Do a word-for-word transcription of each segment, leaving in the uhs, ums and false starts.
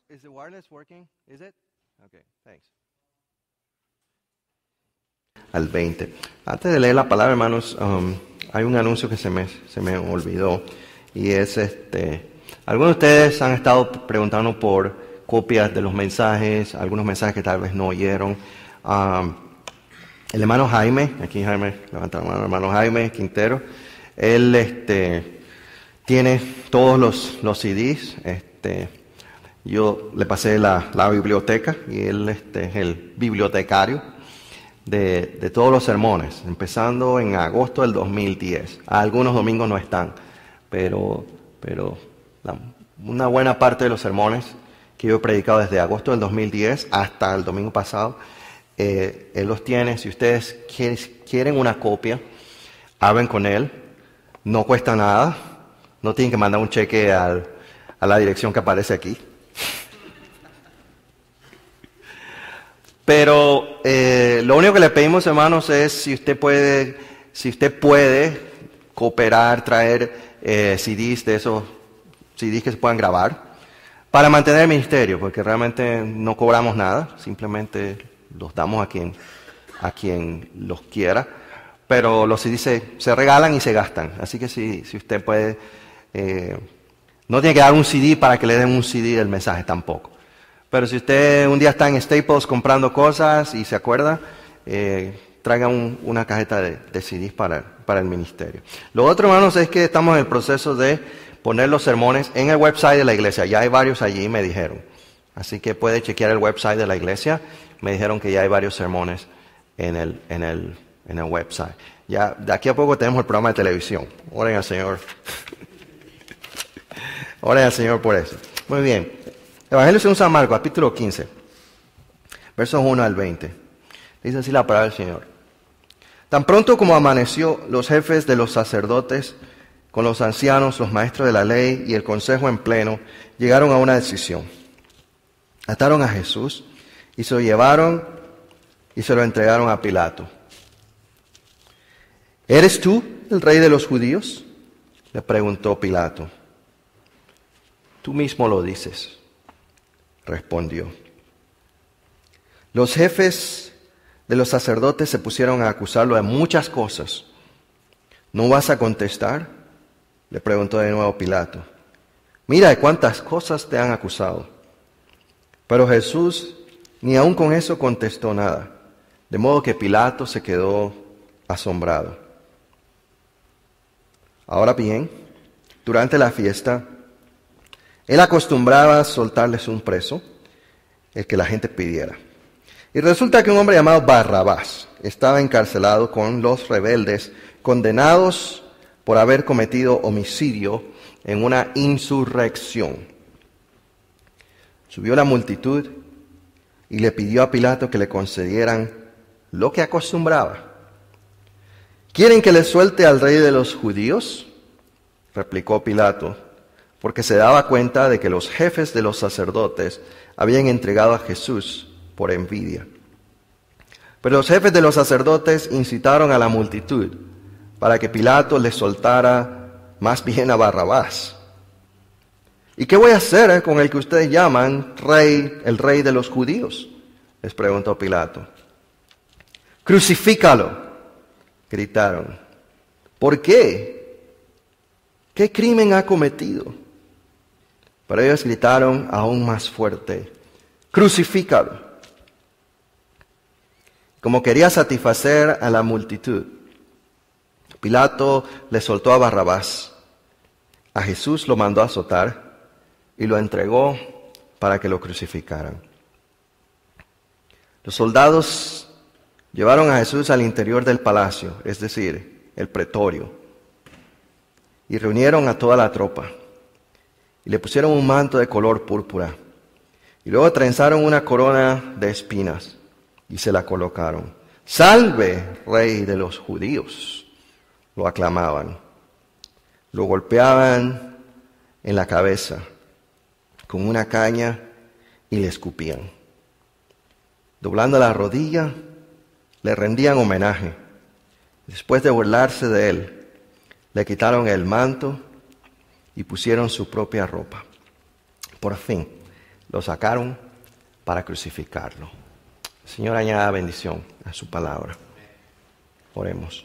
Is the wireless working? Is it? Okay, thanks. Al veinte. Antes de leer la palabra, hermanos, um, hay un anuncio que se me, se me olvidó. Y es este... Algunos de ustedes han estado preguntando por copias de los mensajes, algunos mensajes que tal vez no oyeron. Um, el hermano Jaime, aquí Jaime, levanta la mano, el hermano Jaime Quintero, él este, tiene todos los, los C Ds. Este, yo le pasé la, la biblioteca y él este, es el bibliotecario de, de todos los sermones, empezando en agosto del dos mil diez. Algunos domingos no están, pero, pero la, una buena parte de los sermones que yo he predicado desde agosto del dos mil diez hasta el domingo pasado, eh, él los tiene. Si ustedes quieren, quieren una copia, hablen con él, no cuesta nada, no tienen que mandar un cheque al, a la dirección que aparece aquí. Pero eh, lo único que le pedimos, hermanos, es si usted puede, si usted puede cooperar, traer eh, C Ds de esos C Ds que se puedan grabar para mantener el ministerio, porque realmente no cobramos nada, simplemente los damos a quien, a quien los quiera, pero los C Ds se, se regalan y se gastan. Así que si, si usted puede, eh, no tiene que dar un C D para que le den un C D del mensaje tampoco. Pero si usted un día está en Staples comprando cosas y se acuerda, eh, traiga un, una cajeta de, de C Ds para, para el ministerio. Lo otro, hermanos, es que estamos en el proceso de poner los sermones en el website de la iglesia. Ya hay varios allí, me dijeron. Así que puede chequear el website de la iglesia. Me dijeron que ya hay varios sermones en el, en el, en el website. Ya, de aquí a poco tenemos el programa de televisión. Oren al Señor. Oren al Señor por eso. Muy bien. Evangelio según San Marcos, capítulo quince, versos uno al veinte. Dice así la palabra del Señor. Tan pronto como amaneció, los jefes de los sacerdotes, con los ancianos, los maestros de la ley y el consejo en pleno, llegaron a una decisión. Ataron a Jesús y se lo llevaron y se lo entregaron a Pilato. ¿Eres tú el rey de los judíos?, le preguntó Pilato. Tú mismo lo dices, respondió. Los jefes de los sacerdotes se pusieron a acusarlo de muchas cosas. ¿No vas a contestar?, le preguntó de nuevo Pilato. Mira de cuántas cosas te han acusado. Pero Jesús ni aun con eso contestó nada, de modo que Pilato se quedó asombrado. Ahora bien, durante la fiesta, él acostumbraba a soltarles un preso, el que la gente pidiera. Y resulta que un hombre llamado Barrabás estaba encarcelado con los rebeldes, condenados por haber cometido homicidio en una insurrección. Subió la multitud y le pidió a Pilato que le concedieran lo que acostumbraba. ¿Quieren que le suelte al rey de los judíos?, replicó Pilato, porque se daba cuenta de que los jefes de los sacerdotes habían entregado a Jesús por envidia. Pero los jefes de los sacerdotes incitaron a la multitud para que Pilato le soltara más bien a Barrabás. ¿Y qué voy a hacer eh, con el que ustedes llaman rey, el rey de los judíos?, les preguntó Pilato. Crucifícalo, gritaron. ¿Por qué? ¿Qué crimen ha cometido? Pero ellos gritaron aún más fuerte, crucifícalo. Como quería satisfacer a la multitud, Pilato le soltó a Barrabás. A Jesús lo mandó a azotar y lo entregó para que lo crucificaran. Los soldados llevaron a Jesús al interior del palacio, es decir, el pretorio, y reunieron a toda la tropa. Y le pusieron un manto de color púrpura. Y luego trenzaron una corona de espinas y se la colocaron. ¡Salve, rey de los judíos!, lo aclamaban. Lo golpeaban en la cabeza con una caña y le escupían. Doblando la rodilla, le rendían homenaje. Después de burlarse de él, le quitaron el manto y pusieron su propia ropa. Por fin, lo sacaron para crucificarlo. Señor, añada bendición a su palabra. Oremos.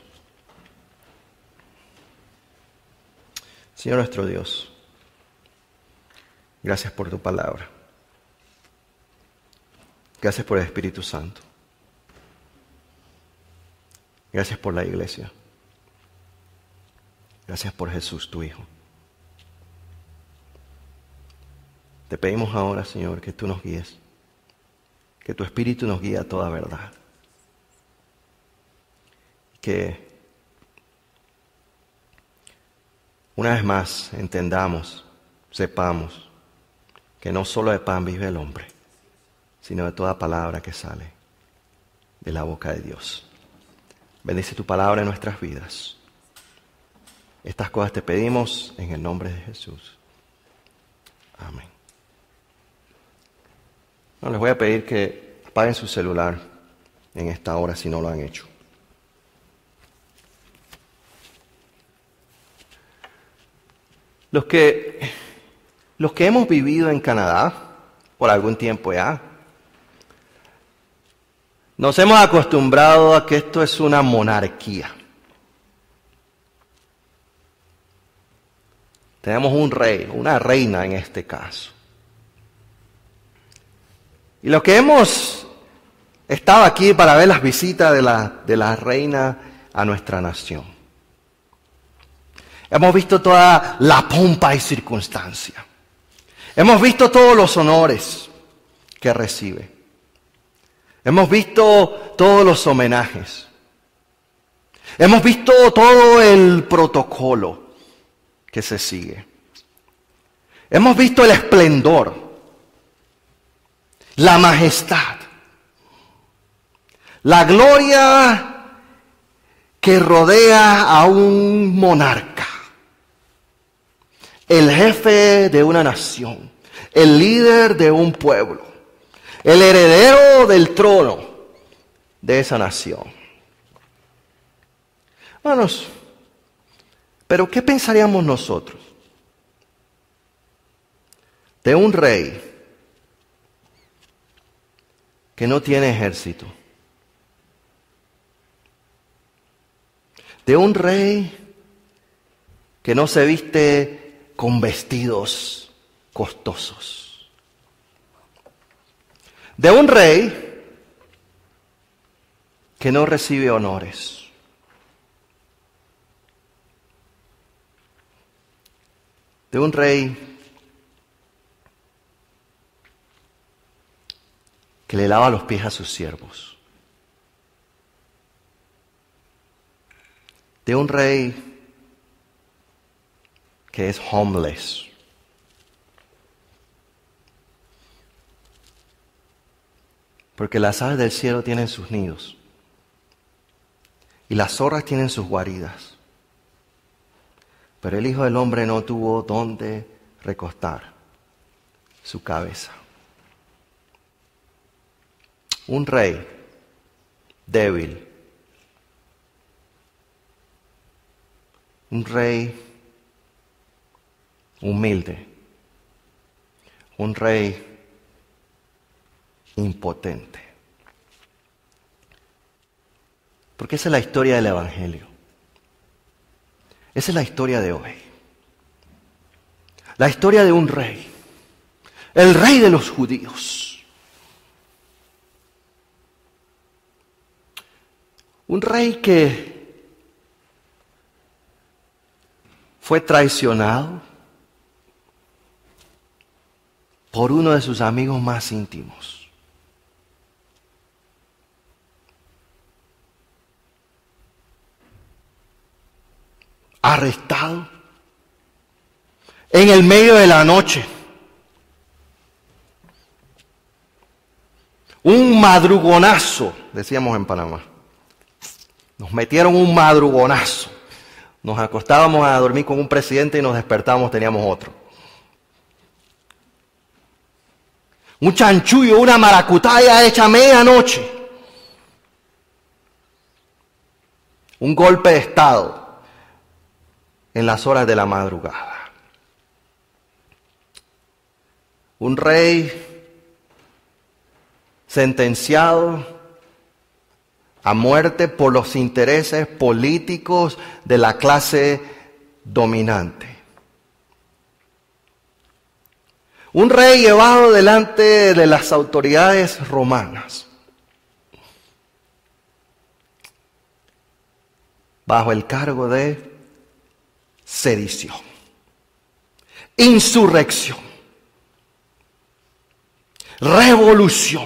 Señor nuestro Dios, gracias por tu palabra. Gracias por el Espíritu Santo. Gracias por la iglesia. Gracias por Jesús, tu Hijo. Te pedimos ahora, Señor, que tú nos guíes. Que tu Espíritu nos guíe a toda verdad. Que una vez más entendamos, sepamos, que no solo de pan vive el hombre, sino de toda palabra que sale de la boca de Dios. Bendice tu palabra en nuestras vidas. Estas cosas te pedimos en el nombre de Jesús. Amén. No, les voy a pedir que apaguen su celular en esta hora si no lo han hecho. Los que, los que hemos vivido en Canadá por algún tiempo ya, nos hemos acostumbrado a que esto es una monarquía. Tenemos un rey, una reina en este caso. Y los que hemos estado aquí para ver las visitas de la, de la reina a nuestra nación, hemos visto toda la pompa y circunstancia. Hemos visto todos los honores que recibe. Hemos visto todos los homenajes. Hemos visto todo el protocolo que se sigue. Hemos visto el esplendor, la majestad, la gloria que rodea a un monarca, el jefe de una nación, el líder de un pueblo, el heredero del trono de esa nación. Hermanos, pero ¿qué pensaríamos nosotros de un rey que no tiene ejército? De un rey que no se viste con vestidos costosos. De un rey que no recibe honores. De un rey que le lava los pies a sus siervos. De un rey que es homeless. Porque las aves del cielo tienen sus nidos y las zorras tienen sus guaridas. Pero el Hijo del Hombre no tuvo dónde recostar su cabeza. Un rey débil. Un rey humilde. Un rey impotente. Porque esa es la historia del Evangelio. Esa es la historia de hoy. La historia de un rey. El rey de los judíos. Un rey que fue traicionado por uno de sus amigos más íntimos. Arrestado en el medio de la noche. Un madrugonazo, decíamos en Panamá. Nos metieron un madrugonazo. Nos acostábamos a dormir con un presidente y nos despertábamos, teníamos otro. Un chanchullo, una maracutaya hecha a medianoche. Un golpe de estado en las horas de la madrugada. Un rey sentenciado a muerte por los intereses políticos de la clase dominante. Un rey llevado delante de las autoridades romanas, bajo el cargo de sedición, insurrección, revolución.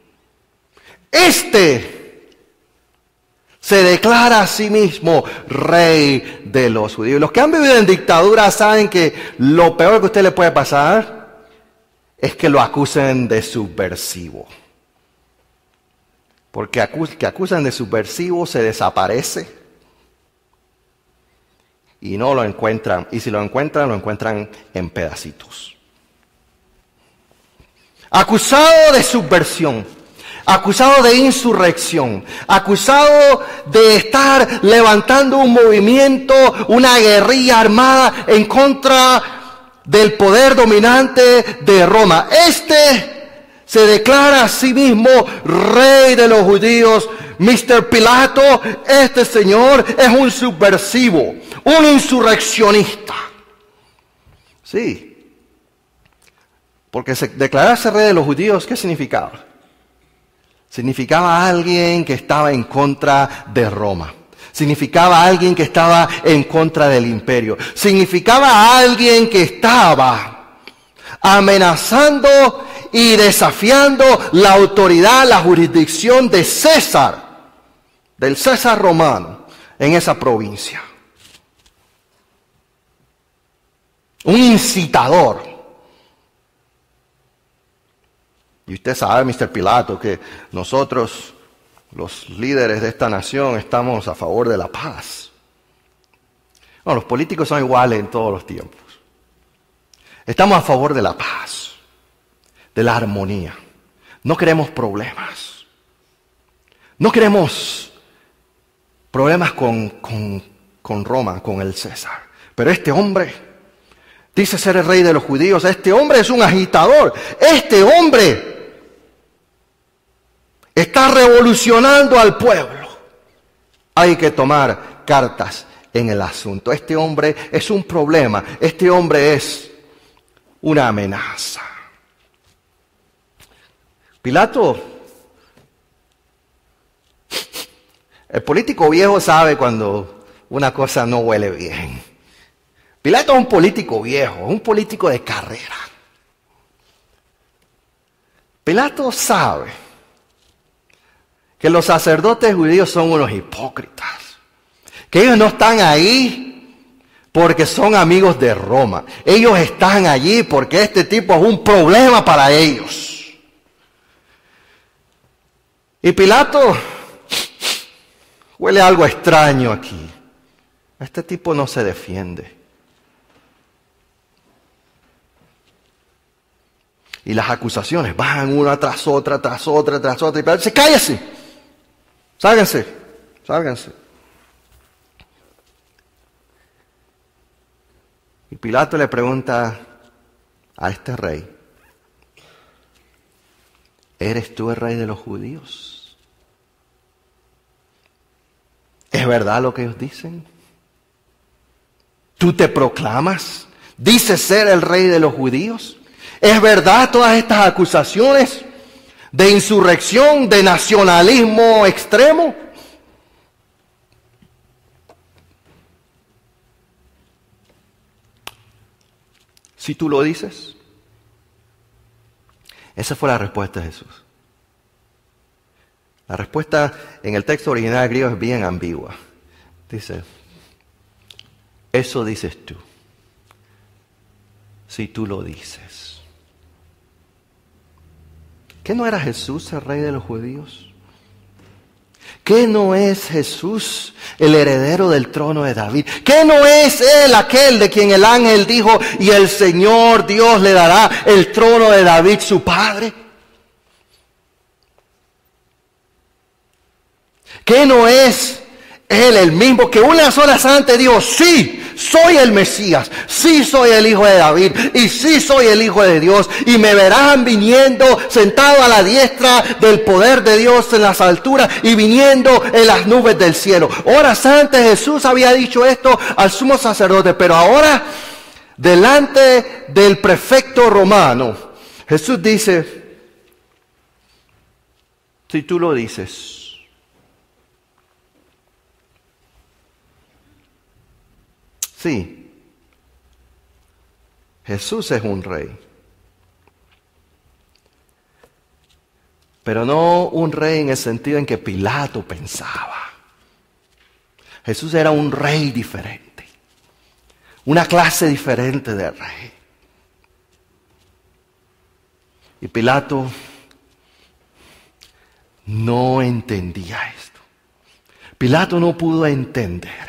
Este se declara a sí mismo rey de los judíos. Los que han vivido en dictadura saben que lo peor que a usted le puede pasar es que lo acusen de subversivo. Porque acus- que acusan de subversivo se desaparece y no lo encuentran. Y si lo encuentran, lo encuentran en pedacitos. Acusado de subversión, acusado de insurrección, acusado de estar levantando un movimiento, una guerrilla armada en contra del poder dominante de Roma. Este se declara a sí mismo rey de los judíos. mister Pilato, este señor es un subversivo, un insurreccionista. Sí, porque se declararse rey de los judíos, ¿qué significaba? Significaba alguien que estaba en contra de Roma. Significaba alguien que estaba en contra del imperio. Significaba alguien que estaba amenazando y desafiando la autoridad, la jurisdicción de César, del César romano, en esa provincia. Un incitador. Y usted sabe, mister Pilato, que nosotros, los líderes de esta nación, estamos a favor de la paz. No, los políticos son iguales en todos los tiempos. Estamos a favor de la paz, de la armonía. No queremos problemas. No queremos problemas con, con, con Roma, con el César. Pero este hombre dice ser el rey de los judíos. Este hombre es un agitador. Este hombre está revolucionando al pueblo. Hay que tomar cartas en el asunto. Este hombre es un problema. Este hombre es una amenaza. Pilato, el político viejo sabe cuando una cosa no huele bien. Pilato es un político viejo, un político de carrera. Pilato sabe que los sacerdotes judíos son unos hipócritas, que ellos no están ahí porque son amigos de Roma. Ellos están allí porque este tipo es un problema para ellos. Y Pilato, huele algo extraño aquí. Este tipo no se defiende. Y las acusaciones van una tras otra, tras otra, tras otra. Y Pilato dice, cállese, sálganse, sálganse. Y Pilato le pregunta a este rey, ¿eres tú el rey de los judíos? ¿Es verdad lo que ellos dicen? ¿Tú te proclamas? ¿Dices ser el rey de los judíos? ¿Es verdad todas estas acusaciones de insurrección, de nacionalismo extremo? Si tú lo dices. Esa fue la respuesta de Jesús. La respuesta en el texto original griego es bien ambigua. Dice, eso dices tú, si tú lo dices. ¿Qué no era Jesús el rey de los judíos? ¿Qué no es Jesús el heredero del trono de David? ¿Qué no es Él aquel de quien el ángel dijo, y el Señor Dios le dará el trono de David su padre? ¿Qué no es Él, el mismo que unas horas antes dijo, sí, soy el Mesías, sí soy el Hijo de David y sí soy el Hijo de Dios. Y me verán viniendo sentado a la diestra del poder de Dios en las alturas y viniendo en las nubes del cielo. Horas antes Jesús había dicho esto al sumo sacerdote, pero ahora delante del prefecto romano, Jesús dice, si tú lo dices. Sí, Jesús es un rey, pero no un rey en el sentido en que Pilato pensaba. Jesús era un rey diferente, una clase diferente de rey. Y Pilato no entendía esto. Pilato no pudo entender esto.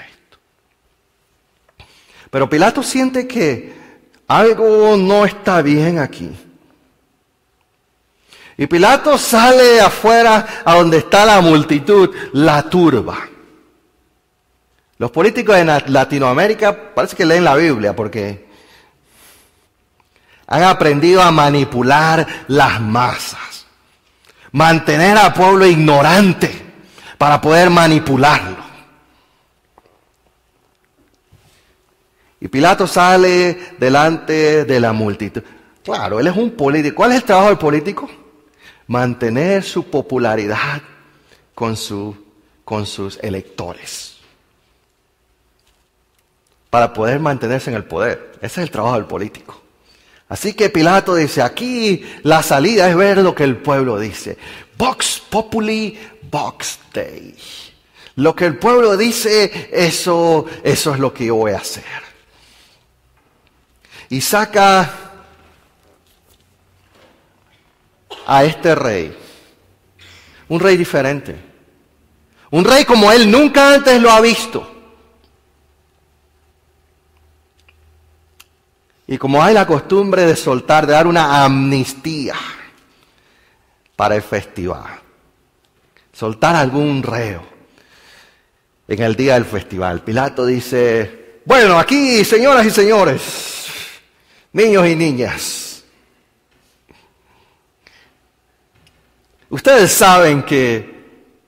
Pero Pilato siente que algo no está bien aquí. Y Pilato sale afuera a donde está la multitud, la turba. Los políticos de Latinoamérica parece que leen la Biblia porque han aprendido a manipular las masas, mantener al pueblo ignorante para poder manipularlo. Y Pilato sale delante de la multitud. Claro, él es un político. ¿Cuál es el trabajo del político? Mantener su popularidad con, su, con sus electores. Para poder mantenerse en el poder. Ese es el trabajo del político. Así que Pilato dice, aquí la salida es ver lo que el pueblo dice. Vox populi, vox Dei. Lo que el pueblo dice, eso, eso es lo que yo voy a hacer. Y saca a este rey, un rey diferente, un rey como él nunca antes lo ha visto. Y como hay la costumbre de soltar, de dar una amnistía para el festival, soltar algún reo en el día del festival, Pilato dice, bueno, aquí señoras y señores, niños y niñas, ustedes saben que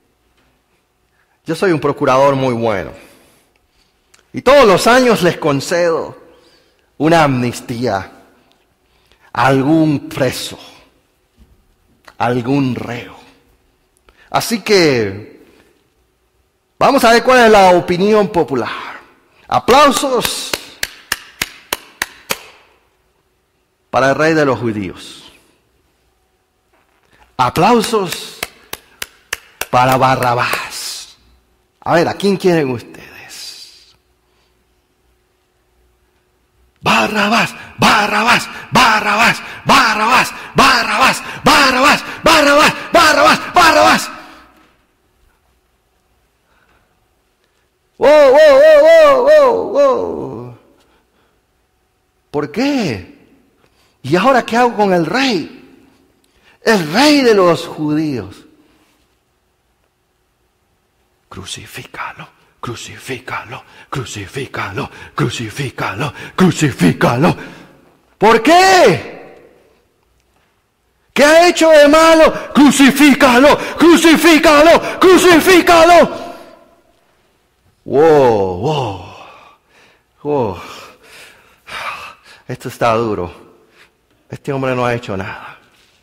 yo soy un procurador muy bueno y todos los años les concedo una amnistía a algún preso, a algún reo. Así que vamos a ver cuál es la opinión popular. Aplausos para el rey de los judíos. Aplausos para Barrabás. A ver, ¿a quién quieren ustedes? Barrabás, Barrabás, Barrabás, Barrabás, Barrabás, Barrabás, Barrabás, Barrabás, Barrabás. ¡Wow, wow, wow, wow, wow! ¿Por qué? ¿Y ahora qué hago con el rey? El rey de los judíos. Crucifícalo, crucifícalo, crucifícalo, crucifícalo, crucifícalo. ¿Por qué? ¿Qué ha hecho de malo? Crucifícalo, crucifícalo, crucifícalo. Wow, wow, wow. Esto está duro. Este hombre no ha hecho nada.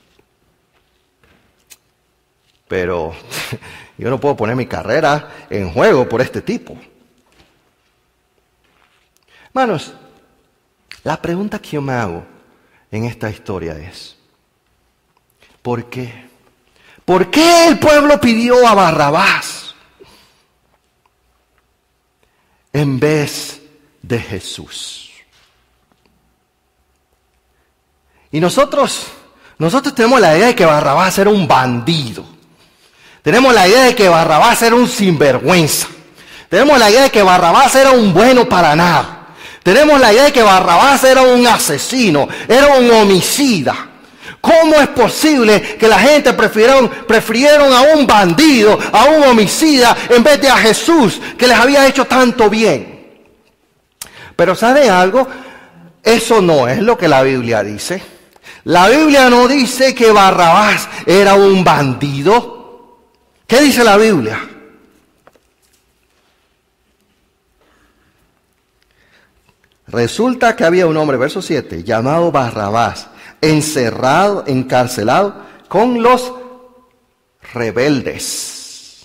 Pero yo no puedo poner mi carrera en juego por este tipo. Hermanos, la pregunta que yo me hago en esta historia es, ¿por qué? ¿Por qué el pueblo pidió a Barrabás en vez de Jesús? Y nosotros, nosotros tenemos la idea de que Barrabás era un bandido. Tenemos la idea de que Barrabás era un sinvergüenza. Tenemos la idea de que Barrabás era un bueno para nada. Tenemos la idea de que Barrabás era un asesino, era un homicida. ¿Cómo es posible que la gente prefirieron, prefirieron a un bandido, a un homicida, en vez de a Jesús, que les había hecho tanto bien? Pero ¿saben algo? Eso no es lo que la Biblia dice. La Biblia no dice que Barrabás era un bandido. ¿Qué dice la Biblia? Resulta que había un hombre, verso siete, llamado Barrabás, encerrado, encarcelado con los rebeldes,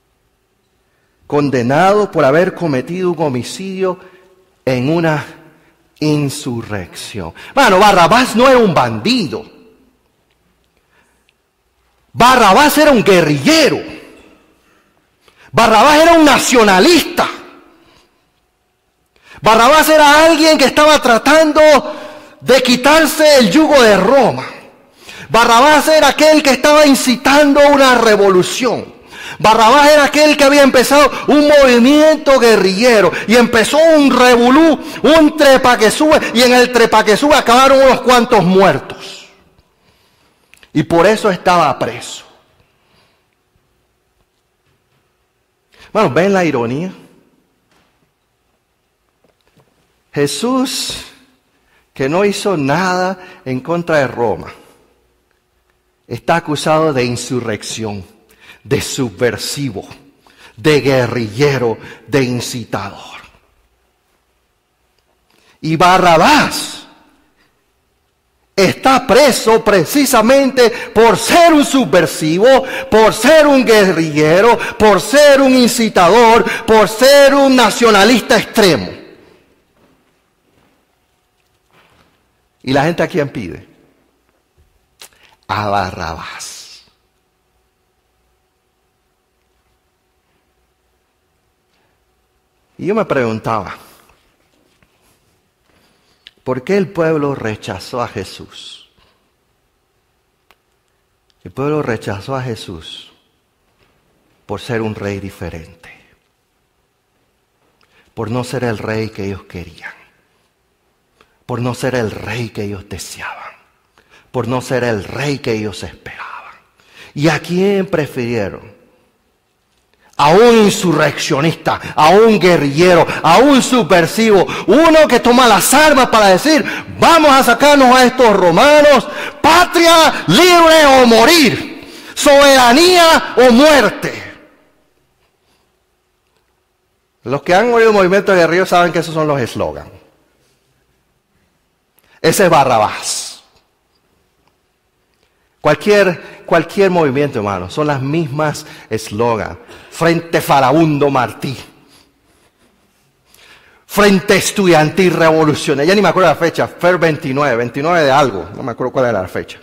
condenado por haber cometido un homicidio en una insurrección. Bueno, Barrabás no era un bandido. Barrabás era un guerrillero. Barrabás era un nacionalista. Barrabás era alguien que estaba tratando de quitarse el yugo de Roma. Barrabás era aquel que estaba incitando una revolución. Barrabás era aquel que había empezado un movimiento guerrillero y empezó un revolú, un trepa que sube, y en el trepa que sube acabaron unos cuantos muertos. Y por eso estaba preso. Bueno, ¿ven la ironía? Jesús, que no hizo nada en contra de Roma, está acusado de insurrección, de subversivo, de guerrillero, de incitador. Y Barrabás está preso precisamente por ser un subversivo, por ser un guerrillero, por ser un incitador, por ser un nacionalista extremo. ¿Y la gente a quién pide? A Barrabás. Y yo me preguntaba, ¿por qué el pueblo rechazó a Jesús? El pueblo rechazó a Jesús por ser un rey diferente, por no ser el rey que ellos querían, por no ser el rey que ellos deseaban, por no ser el rey que ellos esperaban. ¿Y a quién prefirieron? A un insurreccionista, a un guerrillero, a un subversivo, uno que toma las armas para decir, vamos a sacarnos a estos romanos, patria libre o morir, soberanía o muerte. Los que han oído el movimiento guerrillero saben que esos son los eslogans. Ese es Barrabás. Cualquier, cualquier movimiento, hermano, son las mismas eslogans. Frente Farabundo Martí. Frente Estudiantil Revolucionario. Ya ni me acuerdo la fecha. F E R veintinueve. veintinueve de algo. No me acuerdo cuál era la fecha.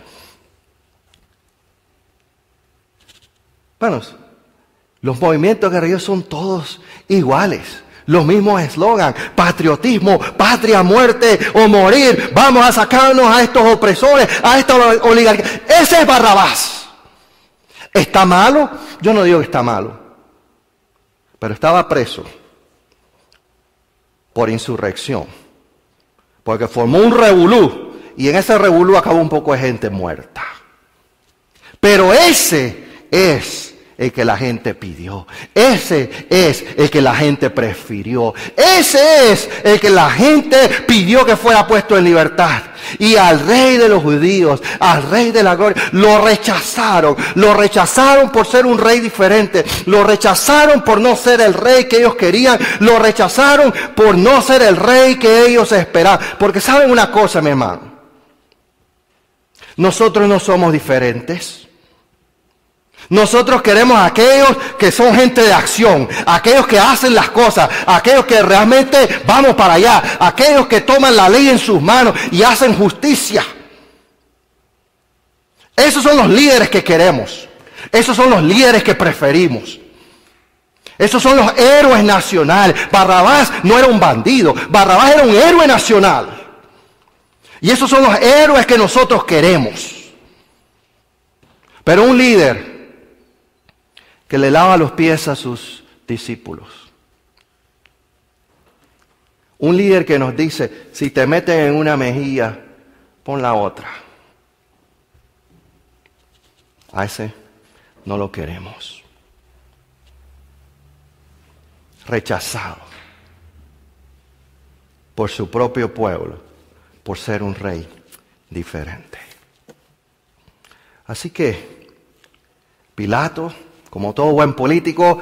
Bueno, los movimientos guerrilleros son todos iguales. Los mismos eslogan, patriotismo, patria, muerte o morir. Vamos a sacarnos a estos opresores, a esta oligarquía. Ese es Barrabás. ¿Está malo? Yo no digo que está malo. Pero estaba preso por insurrección. Porque formó un revolú. Y en ese revolú acabó un poco de gente muerta. Pero ese es el que la gente pidió. Ese es el que la gente prefirió. Ese es el que la gente pidió que fuera puesto en libertad. Y al rey de los judíos, al rey de la gloria, lo rechazaron. Lo rechazaron por ser un rey diferente. Lo rechazaron por no ser el rey que ellos querían. Lo rechazaron por no ser el rey que ellos esperaban. Porque saben una cosa, mi hermano. Nosotros no somos diferentes. Nosotros queremos a aquellos que son gente de acción, aquellos que hacen las cosas, aquellos que realmente vamos para allá, aquellos que toman la ley en sus manos y hacen justicia. Esos son los líderes que queremos, esos son los líderes que preferimos. Esos son los héroes nacionales. Barrabás no era un bandido, Barrabás era un héroe nacional. Y esos son los héroes que nosotros queremos. Pero un líder que le lava los pies a sus discípulos. Un líder que nos dice, si te meten en una mejilla, pon la otra. A ese no lo queremos. Rechazado por su propio pueblo, por ser un rey diferente. Así que Pilato, como todo buen político,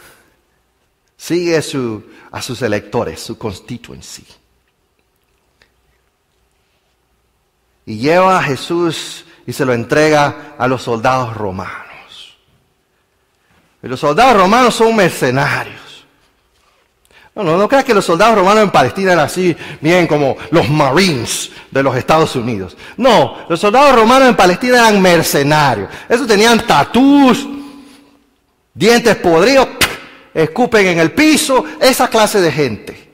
sigue su, a sus electores, su constituency. Y lleva a Jesús y se lo entrega a los soldados romanos. Y los soldados romanos son mercenarios. No, no, no creas que los soldados romanos en Palestina eran así, bien como los Marines de los Estados Unidos. No, los soldados romanos en Palestina eran mercenarios. Esos tenían tatús, dientes podridos, escupen en el piso, esa clase de gente.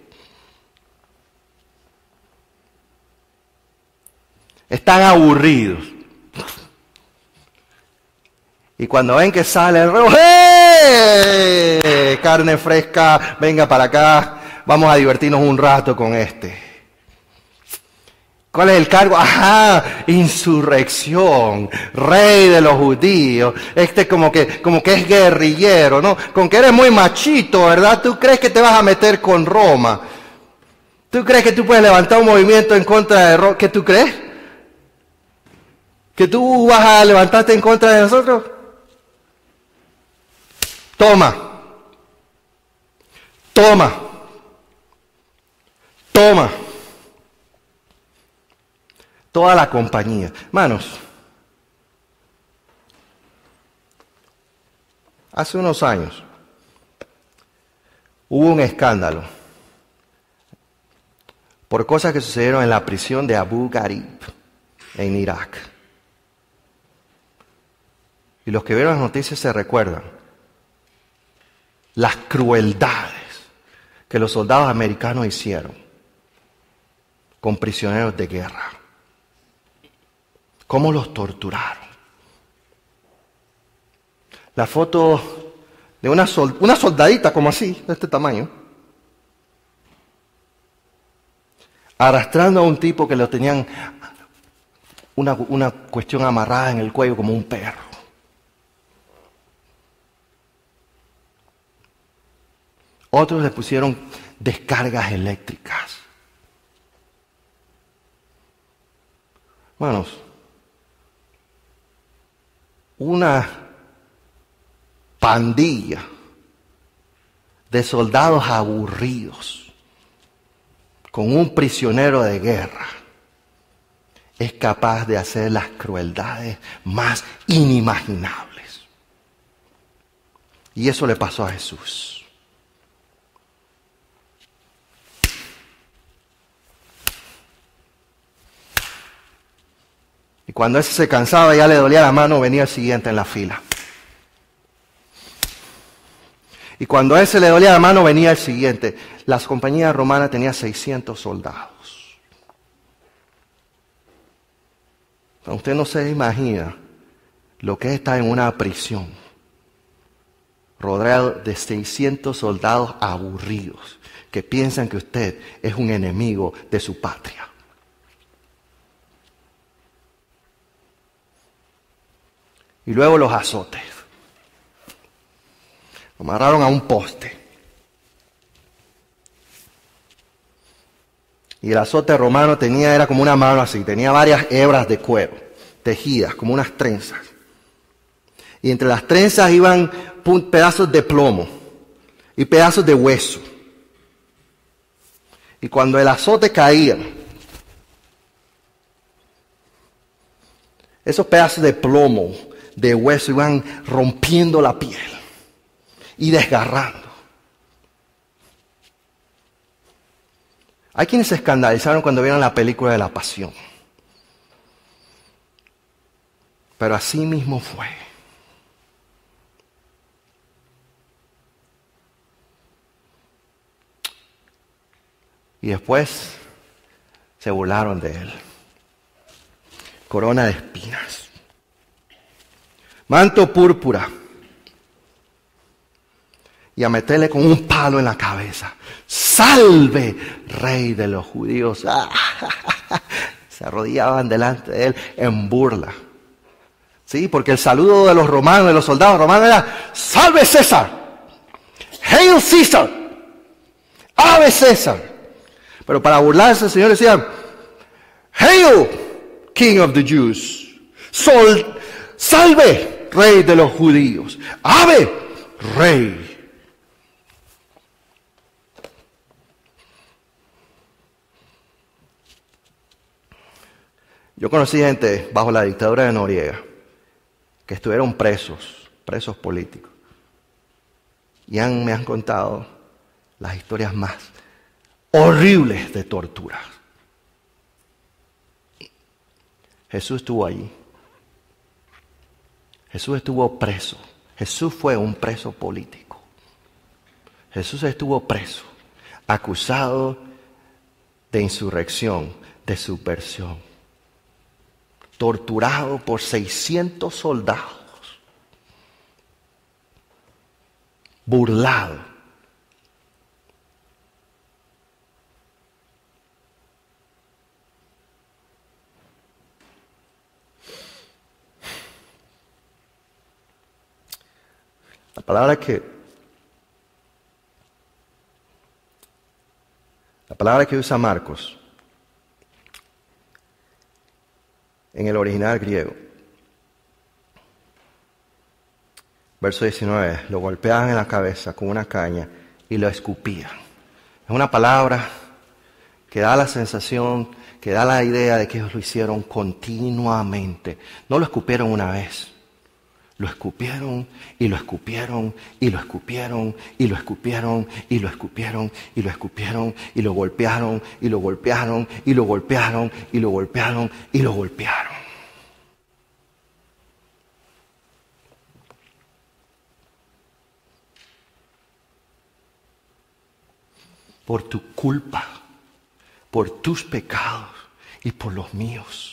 Están aburridos. Y cuando ven que sale el rey, ¡hey! Carne fresca, venga para acá, vamos a divertirnos un rato con este. ¿Cuál es el cargo? Ajá, insurrección, rey de los judíos. Este como que, como que es guerrillero, ¿no? Con que eres muy machito, ¿verdad? ¿Tú crees que te vas a meter con Roma? ¿Tú crees que tú puedes levantar un movimiento en contra de Roma? ¿Qué tú crees? ¿Que tú vas a levantarte en contra de nosotros? Toma. Toma. Toma. Toda la compañía. Hermanos, hace unos años hubo un escándalo por cosas que sucedieron en la prisión de Abu Ghraib en Irak. Y los que vieron las noticias se recuerdan las crueldades que los soldados americanos hicieron con prisioneros de guerra. Cómo los torturaron. La foto de una, sol, una soldadita como así, de este tamaño, arrastrando a un tipo que lo tenían una, una cuestión amarrada en el cuello como un perro. Otros le pusieron descargas eléctricas. Hermanos, una pandilla de soldados aburridos con un prisionero de guerra es capaz de hacer las crueldades más inimaginables. Y eso le pasó a Jesús. Y cuando ese se cansaba, ya le dolía la mano, venía el siguiente en la fila. Y cuando a ese le dolía la mano, venía el siguiente. Las compañías romanas tenían seiscientos soldados. Usted no se imagina lo que es estar en una prisión, rodeado de seiscientos soldados aburridos, que piensan que usted es un enemigo de su patria. Y luego los azotes. Lo amarraron a un poste. Y el azote romano tenía, era como una mano así, tenía varias hebras de cuero, tejidas, como unas trenzas. Y entre las trenzas iban pedazos de plomo y pedazos de hueso. Y cuando el azote caía, esos pedazos de plomo, de hueso, iban rompiendo la piel y desgarrando. Hay quienes se escandalizaron cuando vieron la película de La Pasión. Pero así mismo fue. Y después se burlaron de él. Corona de espinas. Manto púrpura. Y a meterle con un palo en la cabeza. ¡Salve, rey de los judíos! Se arrodillaban delante de él en burla. Sí, porque el saludo de los romanos, de los soldados romanos era, salve César, Hail Caesar, ave César. Pero para burlarse el Señor decía, Hail King of the Jews, Sol, salve Rey de los judíos, ave Rey. Yo conocí gente bajo la dictadura de Noriega que estuvieron presos, presos políticos. Y han, me han contado las historias más horribles de tortura. Jesús estuvo allí. Jesús estuvo preso. Jesús fue un preso político. Jesús estuvo preso, acusado de insurrección, de subversión, torturado por seiscientos soldados, burlado. La palabra que la palabra que usa Marcos en el original griego, verso diecinueve, lo golpeaban en la cabeza con una caña y lo escupían. Es una palabra que da la sensación, que da la idea de que ellos lo hicieron continuamente. No lo escupieron una vez. Lo escupieron y lo escupieron y lo escupieron y lo escupieron y lo escupieron y lo escupieron y lo golpearon y lo golpearon y lo golpearon y lo golpearon y lo golpearon. Por tu culpa, por tus pecados y por los míos.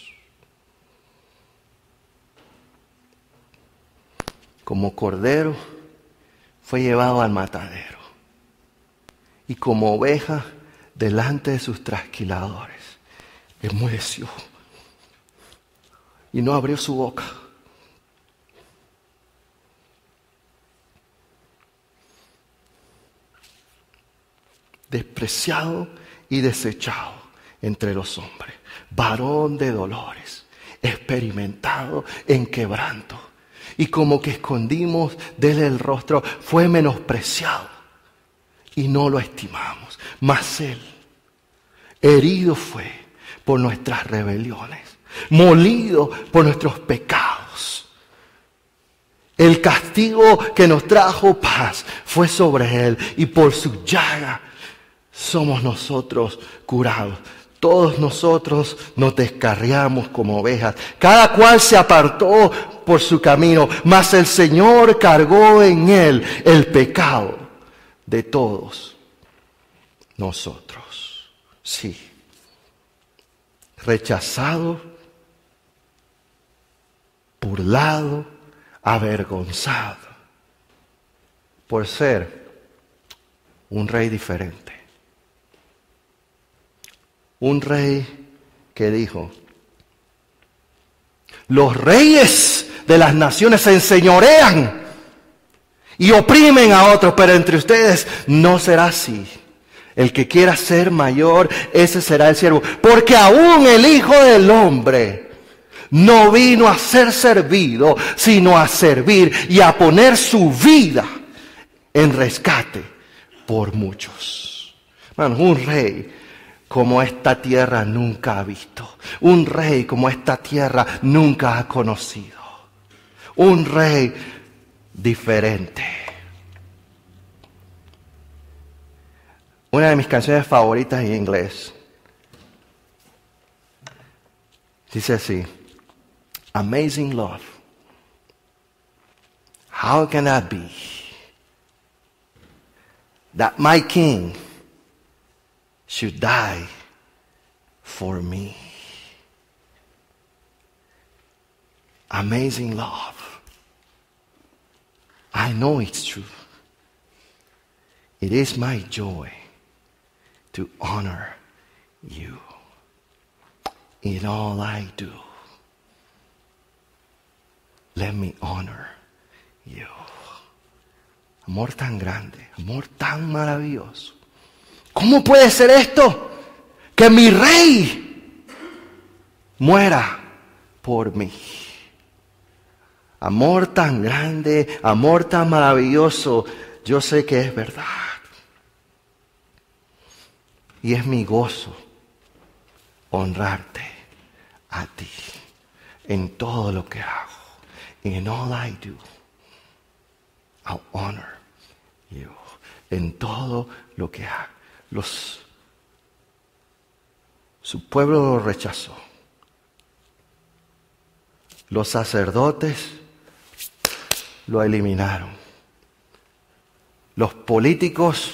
Como cordero fue llevado al matadero y como oveja delante de sus trasquiladores enmudeció y no abrió su boca. Despreciado y desechado entre los hombres, varón de dolores, experimentado en quebranto. Y como que escondimos de él el rostro, fue menospreciado y no lo estimamos. Mas él, herido fue por nuestras rebeliones, molido por nuestros pecados. El castigo que nos trajo paz fue sobre él y por su llaga somos nosotros curados. Todos nosotros nos descarriamos como ovejas. Cada cual se apartó por su camino, mas el Señor cargó en él el pecado de todos nosotros. Sí. Rechazado, burlado, avergonzado por ser un rey diferente. Un rey que dijo, los reyes de las naciones se enseñorean y oprimen a otros, pero entre ustedes no será así. El que quiera ser mayor, ese será el siervo. Porque aún el Hijo del Hombre no vino a ser servido, sino a servir y a poner su vida en rescate por muchos. Hermanos, un rey como esta tierra nunca ha visto. Un rey como esta tierra nunca ha conocido. Un rey diferente. Una de mis canciones favoritas en inglés dice así: Amazing love. How can that be? That my king should die for me. Amazing love. I know it's true. It is my joy to honor you in all I do. Let me honor you. Amor tan grande, amor tan maravilloso. ¿Cómo puede ser esto? Que mi rey muera por mí. Amor tan grande, amor tan maravilloso, yo sé que es verdad. Y es mi gozo honrarte a ti en todo lo que hago. In all I do, I'll honor you. En todo lo que hago. Los, su pueblo lo rechazó. Los sacerdotes lo eliminaron. Los políticos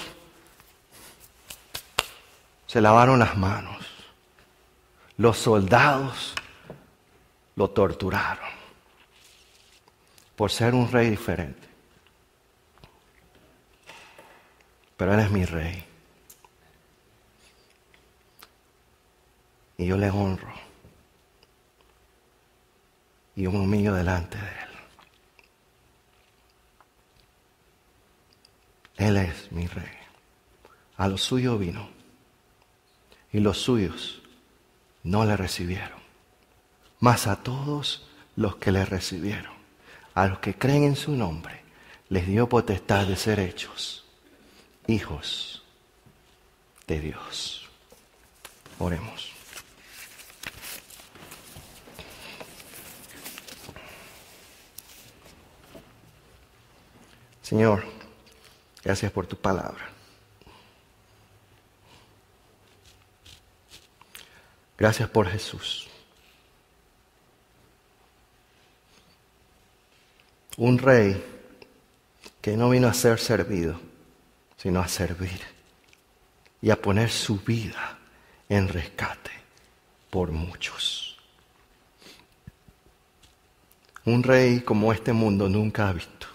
se lavaron las manos. Los soldados lo torturaron por ser un rey diferente. Pero Él es mi rey. Y yo le honro. Y yo me humillo delante de Él. Él es mi rey. A lo suyo vino. Y los suyos no le recibieron. Mas a todos los que le recibieron, a los que creen en su nombre, les dio potestad de ser hechos hijos de Dios. Oremos. Señor, gracias por tu palabra. Gracias por Jesús. Un rey que no vino a ser servido, sino a servir y a poner su vida en rescate por muchos. Un rey como este mundo nunca ha visto,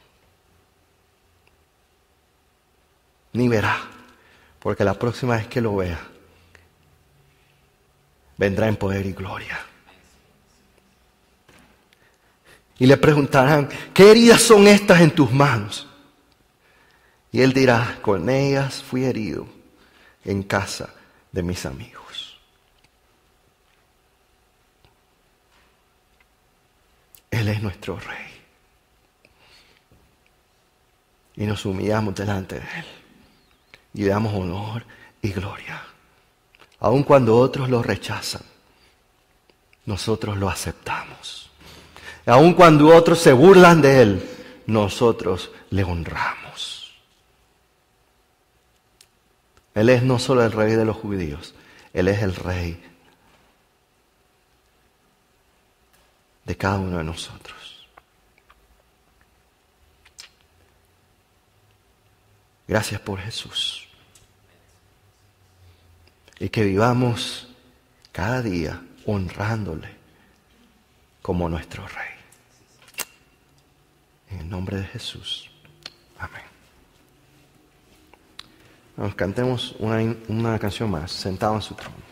ni verá, porque la próxima vez que lo vea, vendrá en poder y gloria. Y le preguntarán, ¿qué heridas son estas en tus manos? Y él dirá, con ellas fui herido en casa de mis amigos. Él es nuestro rey. Y nos humillamos delante de Él. Y le damos honor y gloria. Aun cuando otros lo rechazan, nosotros lo aceptamos. Aun cuando otros se burlan de Él, nosotros le honramos. Él es no solo el rey de los judíos, Él es el rey de cada uno de nosotros. Gracias por Jesús. Y que vivamos cada día honrándole como nuestro Rey. En el nombre de Jesús. Amén. Nos cantemos una, una canción más, sentado en su trono.